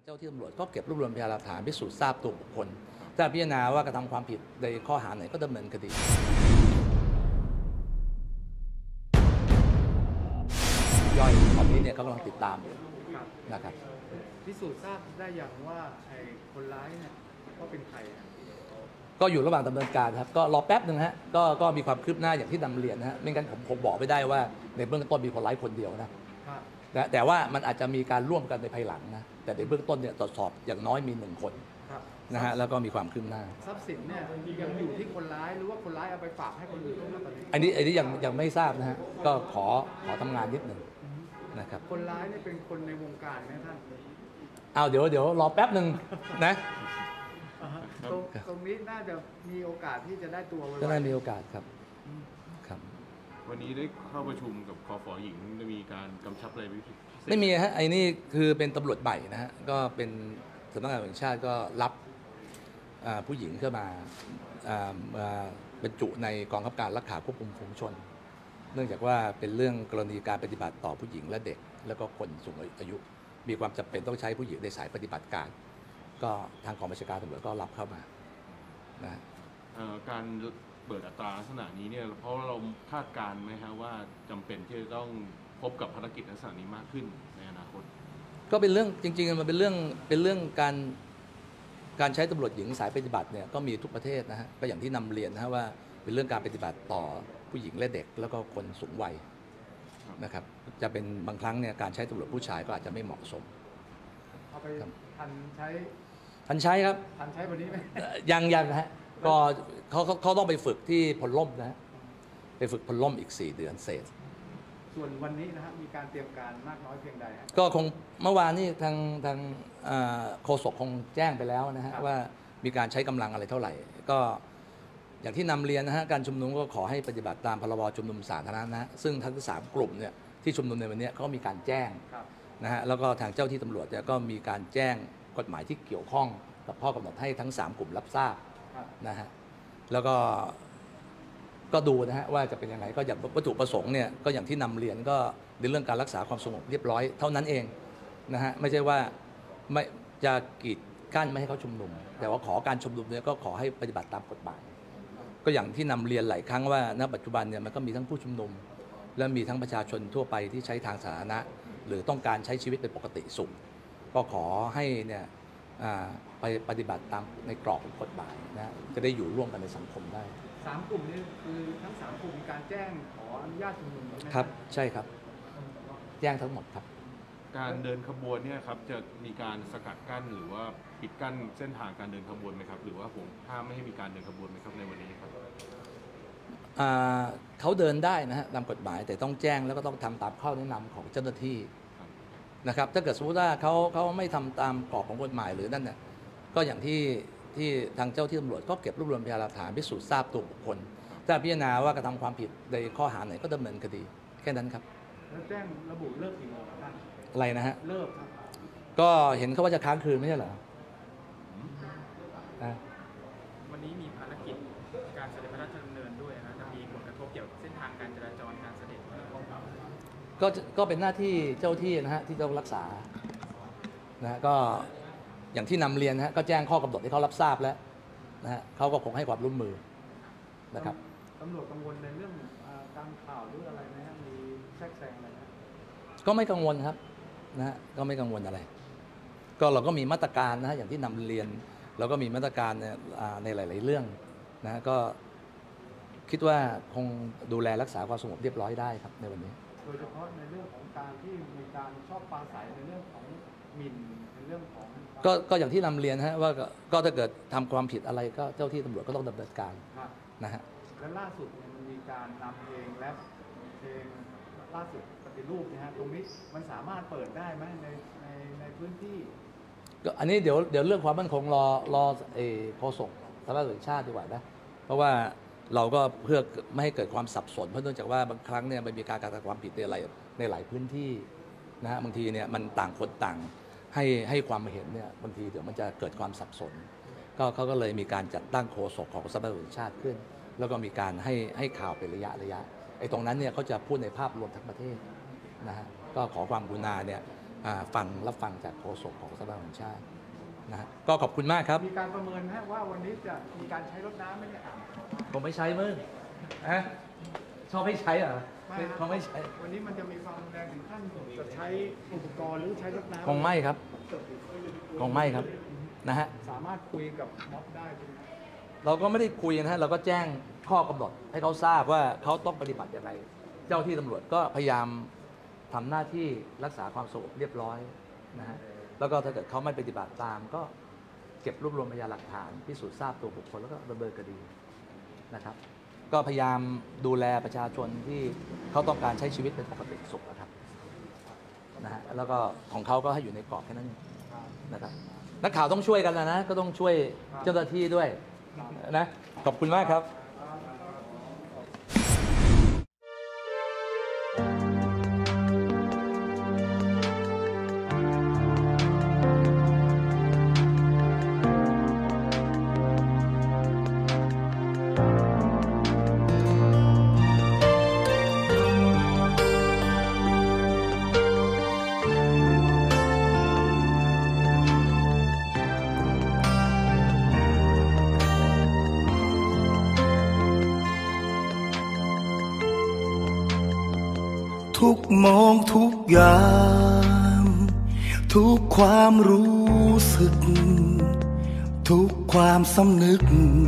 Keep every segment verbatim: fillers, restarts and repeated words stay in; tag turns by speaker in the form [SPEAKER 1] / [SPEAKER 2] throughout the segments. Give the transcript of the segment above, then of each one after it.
[SPEAKER 1] เจ้าที่ตำรวจก็เก็บรวบรวมพยานหลักฐานพิสูจน์ทราบตัวบุคคลถ้าพิจารณาว่ากระทำความผิดในข้อหาไหนก็ดำเนินคดีย่อยตอนนี้เนี่ยเขากำลังติดตามอยู่นะครับ
[SPEAKER 2] พิสูจน์ทราบได้อย่างว่าไอ้คนร้ายเนี่ยก็เป็นใคร
[SPEAKER 1] ก็อยู่ระหว่างดำเนินการครับก็รอแป๊บหนึ่งฮะก็ก็มีความคืบหน้าอย่างที่นำเรียนนะฮะไม่งั้นผมผมบอกไม่ได้ว่าในเบื้องต้นมีคนร้ายคนเดียวนะแต่แต่ว่ามันอาจจะมีการร่วมกันในภายหลังนะแต่ในเบื้องต้นเนี่ยตรวจสอบอย่างน้อยมีหนึ่งคนนะฮะแล้วก็มีความคืบหน้า
[SPEAKER 2] ทรัพย์สินเนี่ยยังอยู่ที่คนร้ายหรือว่าคนร้ายเอาไปฝากให้คนอื่นตอนนี้
[SPEAKER 1] อันนี้อันนี้ยังยังไม่ทราบนะฮะก็ขอขอทำงานนิดหนึ่งนะครับ
[SPEAKER 2] คนร้ายเนี่ยเป็นคนในวงการไหมท่าน
[SPEAKER 1] เอาเดี๋ยวเดี๋ยวรอแป๊บหนึ่งนะ
[SPEAKER 2] ตรงตรงนี้น่าจะมีโอกาสที่จะได้ตัว
[SPEAKER 1] ก็ได้มีโอกาสครับครับ
[SPEAKER 3] วันนี้ได้เข้าประชุมกับคฝ.หญิงได้มีการกำชับอะไรพิเศษ
[SPEAKER 1] ไม่มีฮะไอ้นี่คือเป็นตำรวจใหม่นะฮะก็เป็นสำนักงานตำรวจแห่งชาติก็รับผู้หญิงเข้ามาบรรจุในกองบังคับการรักษาควบคุมฝูงชนเนื่องจากว่าเป็นเรื่องกรณีการปฏิบัติต่อผู้หญิงและเด็กแล้วก็คนสูงอายุมีความจำเป็นต้องใช้ผู้หญิงในสายปฏิบัติการก็ทางกองบัญชาการตำรวจก็รับเข้ามานะ
[SPEAKER 3] การเปิดอัตราลักษณะนี้เนี่ยเพราะเราคาดการณ์ไหมครับว่าจำเป็นที่จะต้องพบกับภารกิจลักษณะนี้มากขึ้นในอนาคต
[SPEAKER 1] ก็เป็นเรื่องจริงๆมันเป็นเรื่องเป็นเรื่องการการใช้ตำรวจหญิงสายปฏิบัติเนี่ยก็มีทุกประเทศนะฮะก็อย่างที่นำเรียนนะฮะว่าเป็นเรื่องการปฏิบัติต่อผู้หญิงและเด็กแล้วก็คนสูงวัยนะครับจะเป็นบางครั้งเนี่ยการใช้ตำรวจผู้ชายก็อาจจะไม่เหมาะสม
[SPEAKER 2] เอาไปทันใช้
[SPEAKER 1] ทันใช้ครับ
[SPEAKER 2] ทันใช้วันนี้ไหม
[SPEAKER 1] ยังยังนะฮะก็เขาเขาต้องไปฝึกที่พลล่มนะฮะไปฝึกพลล่มอีกสี่เดือนเศษ
[SPEAKER 2] ส่วนวันนี้นะฮะมีการเตรียมการมากน้อยเพียงใด
[SPEAKER 1] ก็คงเมื่อวานนี้ทางทางโฆษกคงแจ้งไปแล้วนะฮะว่ามีการใช้กำลังอะไรเท่าไหร่ก็อย่างที่นำเรียนนะฮะการชุมนุมก็ขอให้ปฏิบัติตามพรบชุมนุมสาธารณะนะซึ่งทั้งสามกลุ่มเนี่ยที่ชุมนุมในวันนี้เขามีการแจ้งนะฮะแล้วก็ทางเจ้าที่ตำรวจก็มีการแจ้งกฎหมายที่เกี่ยวข้องกับข้อกำหนดให้ทั้งสามกลุ่มรับทราบนะฮะแล้วก็ก็ดูนะฮะว่าจะเป็นยังไงก็อย่างวัตถุประสงค์เนี่ยก็อย่างที่นำเรียนก็ในเรื่องการรักษาความสงบเรียบร้อยเท่านั้นเองนะฮะไม่ใช่ว่าไม่จะกีดกั้นไม่ให้เขาชุมนุมแต่ว่าขอการชุมนุมเนี่ยก็ขอให้ปฏิบัติตามกฎหมายก็อย่างที่นำเรียนหลายครั้งว่าณปัจจุบันเนี่ยมันก็มีทั้งผู้ชุมนุมและมีทั้งประชาชนทั่วไปที่ใช้ทางสาธารณะหรือต้องการใช้ชีวิตเป็นปกติสุขก็ขอให้เนี่ยไปปฏิบัติตามในกรอบของกฎหมายนะจะได้อยู่ร่วมกันในสังคมได้
[SPEAKER 2] สามกลุ่มนี้คือทั้งสามกลุ่มมีการแจ้งขออนุญาตชุมนุมไหม
[SPEAKER 1] ครับใช่ครับแจ้งทั้งหมดครับ
[SPEAKER 3] การเดินขบวนเนี่ยครับจะมีการสกัดกั้นหรือว่าปิดกั้นเส้นทางการเดินขบวนไหมครับหรือว่าผมห้ามไม่ให้มีการเดินขบวนไหมครับในวันนี้ครับ
[SPEAKER 1] เขาเดินได้นะฮะตามกฎหมายแต่ต้องแจ้งแล้วก็ต้องทำตามข้อแนะนำของเจ้าหน้าที่นะครับถ้าเกิดสมมติว่าเขาเขาไม่ทำตามกรอบของกฎหมายหรือนั่นเนี่ยก็อย่างที่ที่ทางเจ้าที่ตำรวจก็เก็บรวบรวมพยานหลักฐานพิสูจน์ทราบตัวบุคคลถ้าพิจารณาว่ากระทำความผิดในข้อหาไหนก็ดำเนินคดีแค่นั้นครับ
[SPEAKER 2] แล้วแจ้งระบุเลิกกี่โมงครับ
[SPEAKER 1] อะไรนะฮะ
[SPEAKER 2] เลิกครับ
[SPEAKER 1] ก็เห็นเขาว่าจะค้างคืนไม่ใช่เหรอ
[SPEAKER 4] วันนี้มีภารกิจการเสด็จพระราชดำเนินด้วยนะจะมีผลกระทบเกี่ยวกับเส้นทางการจราจรการเสด็จ
[SPEAKER 1] ก็ก็เป็นหน้าที่เจ้าที่นะฮะที่ต้องรักษานะฮะก็อย่างที่นำเรียนนะฮะก็แจ้งข้อกำหนดให้เขารับทราบแล้วนะฮะเขาก็คงให้ความร่วมมือนะครับ
[SPEAKER 2] ตำรวจกังวลในเรื่องการข่าวหรืออะไรไหมฮะมีแทรกแซงอะไรนะ
[SPEAKER 1] ก็ไม่กังวลครับนะฮะก็ไม่กังวลอะไรก็เราก็มีมาตรการนะฮะอย่างที่นำเรียนเราก็มีมาตรการในหลายๆเรื่องนะฮะก็คิดว่าคงดูแลรักษาความสงบเรียบร้อยได้ครับในวันนี้
[SPEAKER 2] โดยเฉพาะในเรื่องของการที่มีการชอบปราศัยในเรื่องของหมิ่นในเรื่องของ
[SPEAKER 1] ก็ก็อย่างที่นำเรียนฮะว่าก็ถ้าเกิดทำความผิดอะไรก็เจ้าที่ตำรวจก็ต้องดำเนินการนะฮะ
[SPEAKER 2] และล่าสุดมันมีการนำเพลงและเพลงล่าสุดปฏิรูปนะฮะตรงนี้มันสามารถเปิดได้ไหมในในในพื้นที่
[SPEAKER 1] ก็อันนี้เดี๋ยวเดี๋ยวเรื่องความมั่นคงรอรอเอโฆษกสำนักงานตำรวจแห่งชาติดีกว่านะเพราะว่าเราก็เพื่อไม่ให้เกิดความสับสนเพราะเนื่องจากว่าบางครั้งเนี่ยมันมีการกระทำความผิดในหลายในหลายพื้นที่นะฮะบางทีเนี่ยมันต่างคนต่างให้ให้ความเห็นเนี่ยบางทีเดี๋ยวมันจะเกิดความสับสนก็เขาก็เลยมีการจัดตั้งโฆษกของสำนักงานตำรวจแห่งชาติขึ้นแล้วก็มีการให้ให้ข่าวเป็นระยะระยะไอ้ตรงนั้นเนี่ยเขาจะพูดในภาพรวมทั้งประเทศนะฮะก็ขอความกรุณาเนี่ยฟังรับฟังจากโฆษกของสภาแห่งชาตินะฮะก็ขอบคุณมากครับ
[SPEAKER 2] มีการประเมินนะว่าวันนี้จะมีการใช้รถน้ำไหมเนี่ย
[SPEAKER 1] ผมไม่ใช้มึงฮะชอบไม่ใช้เหรอเขาไม่ใช้
[SPEAKER 2] วันนี้มันจะมีความรุนแรงถึงขั้นจะใช้อุปกรณ์หรือใช้รถน้ำ
[SPEAKER 1] คงไม่ครับคงไม่ครับนะฮะ
[SPEAKER 2] สามารถคุยกับม็อบได้
[SPEAKER 1] เราก็ไม่ได้คุยนะฮะเราก็แจ้งข้อกำหนดให้เขาทราบว่าเขาต้องปฏิบัติอย่างไรเจ้าที่ตำรวจก็พยายามทำหน้าที่รักษาความสงบเรียบร้อยนะฮะแล้วก็ถ้าเกิดเขาไม่ปฏิบัติตามก็เก็บรวบรวมพยานหลักฐานพิสูจน์ทราบตัวบุคคลแล้วก็ดำเนินคดีนะครับก็พยายามดูแลประชาชนที่เขาต้องการใช้ชีวิตเป็นปกติสุขนะครับนะฮะแล้วก็ของเขาก็ให้อยู่ในกรอบแค่นั้นนะครับนักข่าวต้องช่วยกันนะนะก็ต้องช่วยเจ้าหน้าที่ด้วยนะขอบคุณมากครับ
[SPEAKER 5] ทุกมองทุกอย่างทุกความรู้สึกทุกความสำนึก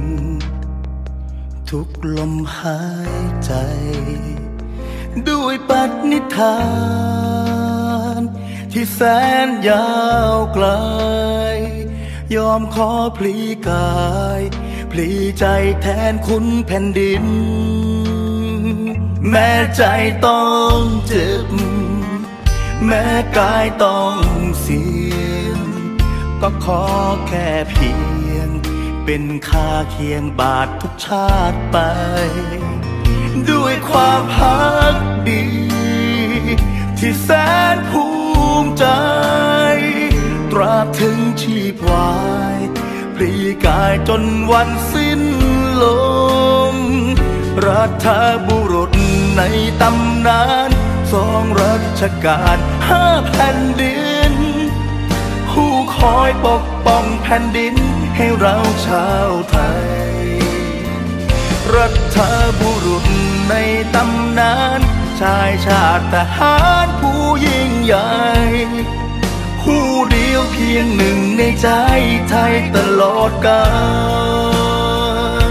[SPEAKER 5] ทุกลมหายใจด้วยปณิธานที่แสนยาวไกลยอมขอพลีกายพลีใจแทนคุณแผ่นดินแม้ใจต้องเจ็บแม้กายต้องเสี่ยงก็ขอแค่เพียงเป็นค่าเคียงบาททุกชาติไปด้วยความพักดีที่แสนภูมิใจตราบถึงชีพวายพลีกายจนวันสิ้นลมรัฐบุรุษในตำนานสองรัชกาลห้าแผ่นดินผู้คอยปกป้องแผ่นดินให้เราชาวไทยรัฐบุรุษในตำนานชายชาติทหารผู้ยิ่งใหญ่ผู้เดียวเพียงหนึ่งในใจไทยตลอดกาล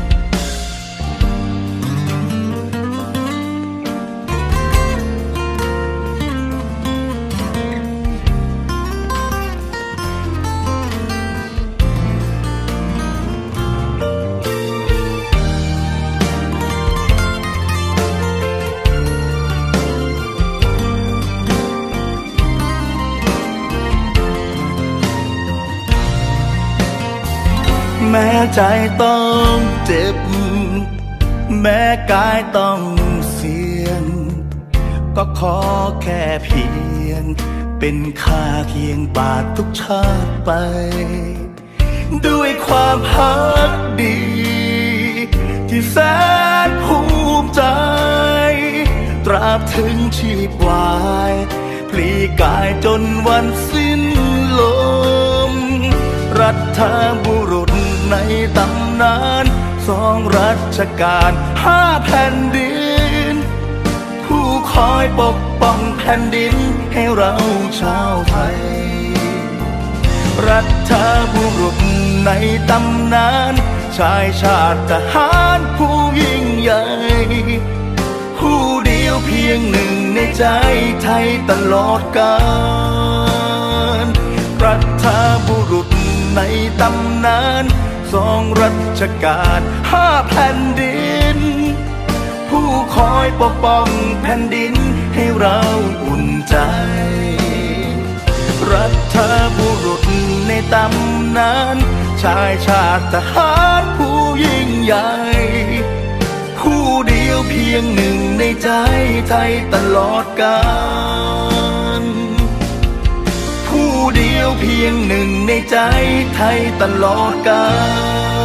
[SPEAKER 5] แม้ใจต้องเจ็บแม้กายต้องเสี่ยงก็ขอแค่เพียงเป็นค่าเคียงบาททุกชาติไปด้วยความพักดีที่แสนภูมิใจตราบถึงชีพวายพลีกายจนวันสิ้นลมรัฐบุรุษในตำนานสองรัชกาลห้าแผ่นดินผู้คอยปกป้องแผ่นดินให้เราชาวไทยรัฐบุรุษในตำนานชายชาติทหารผู้ยิ่งใหญ่ผู้เดียวเพียงหนึ่งในใจไทยตลอดกาลรัฐบุรุษในตำนานสองรัชกาลห้าแผ่นดินผู้คอยปกป้องแผ่นดินให้เราอุ่นใจรัฐบุรุษในตำนานชายชาติทหารผู้ยิ่งใหญ่ผู้เดียวเพียงหนึ่งในใจไทยตลอดกาลผู้เดียวเพียงหนึ่งในใจไทยตลอดกาล